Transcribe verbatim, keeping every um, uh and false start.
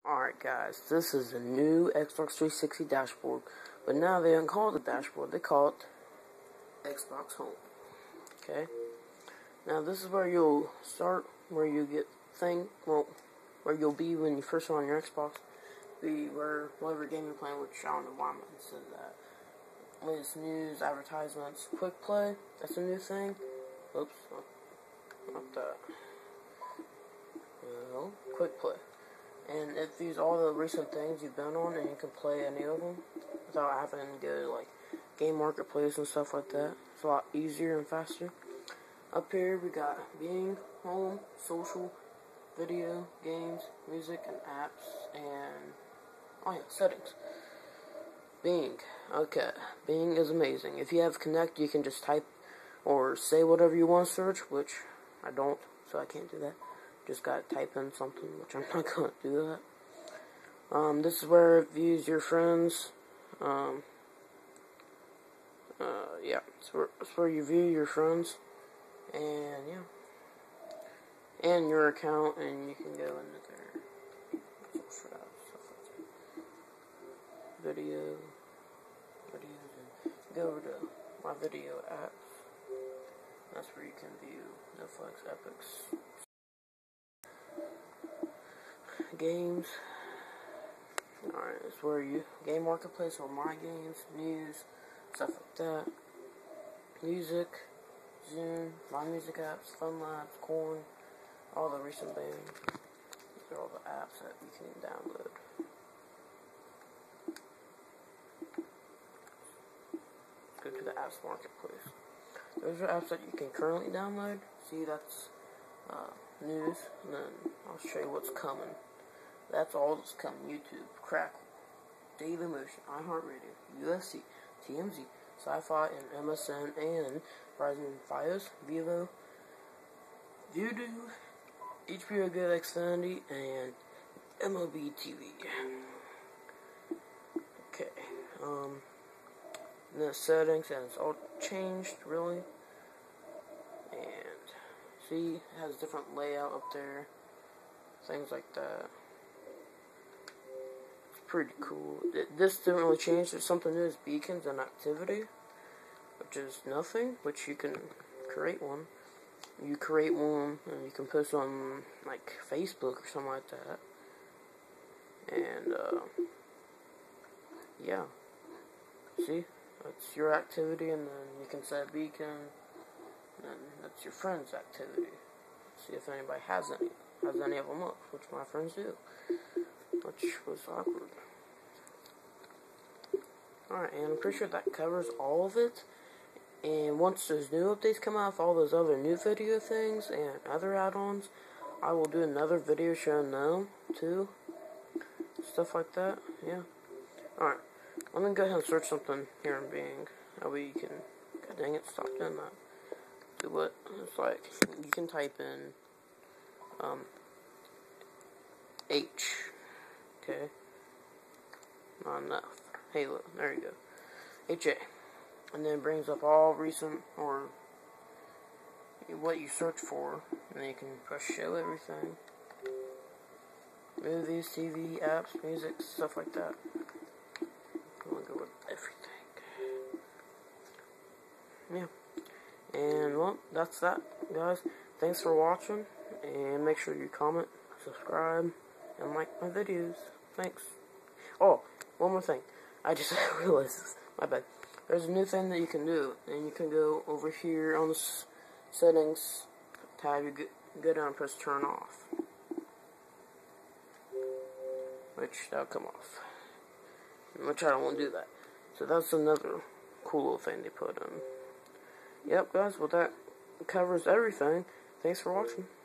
Alright guys, this is a new Xbox three sixty dashboard, but now they don't call it a dashboard, they call it Xbox Home. Okay, now this is where you'll start, where you get thing, well, where you'll be when you first are on your Xbox, be where whatever game you're playing, which I don't know why I'm going to say that. Latest news, advertisements, quick play, that's a new thing. Oops, not that. Well, quick play. And it views all the recent things you've been on, and you can play any of them without having to go to like Game Marketplace and stuff like that. It's a lot easier and faster. Up here we got Bing, Home, Social, Video, Games, Music, and Apps, and oh yeah, Settings. Bing. Okay, Bing is amazing. If you have Connect, you can just type or say whatever you want to search, which I don't, so I can't do that. Just gotta type in something, which I'm not gonna do that. Um, this is where it views your friends. Um, uh, yeah, it's where, it's where you view your friends, and yeah, and your account, and you can go into there. Stuff like that. Video, videos, and go over to my video apps. That's where you can view Netflix, Epix. Games. Alright, it's where you Game Marketplace or My Games, News, stuff like that. Music, Zoom, My Music apps, Fun Labs, Corn, all the recent bands. These are all the apps that you can download. Let's go to the apps marketplace. Those are apps that you can currently download. See, that's uh, news, and then I'll show you what's coming. That's all that's coming. YouTube, Crackle, Dailymotion, iHeartRadio, U F C, T M Z, Sci-Fi, and M S N, and Verizon Fios, Vivo, Vudu, H B O Go Xfinity, and M L B T V. Okay, um, and the settings, and it's all changed, really. And, see, it has different layout up there, things like that. Pretty cool. This didn't really change. There's something new as beacons and activity, which is nothing, which you can create one. You create one and you can post on like Facebook or something like that. And uh, yeah, see, that's your activity, and then you can set a beacon, and that's your friend's activity. See if anybody has any has any of them up, which my friends do. Which was awkward. Alright, and I'm pretty sure that covers all of it. And once those new updates come out, with all those other new video things and other add-ons, I will do another video showing them, too. Stuff like that, yeah. Alright, let me go ahead and search something here in Bing. That way you can, god dang it, stop doing that. Do what it's like. You can type in, um, H. Okay, not enough. Halo, there you go. H A, and then it brings up all recent, or what you search for, and then you can press show everything. Movies, T V, apps, music, stuff like that. I'm gonna go with everything. Yeah, and well, that's that, guys. Thanks for watching, and make sure you comment, subscribe, and like my videos. Thanks. Oh, one more thing. I just realized this. My bad. There's a new thing that you can do, and you can go over here on the settings tab. You go down and press turn off, which that'll come off. Which I don't want to do that. So that's another cool little thing they put in. Yep, guys. Well, that covers everything. Thanks for watching.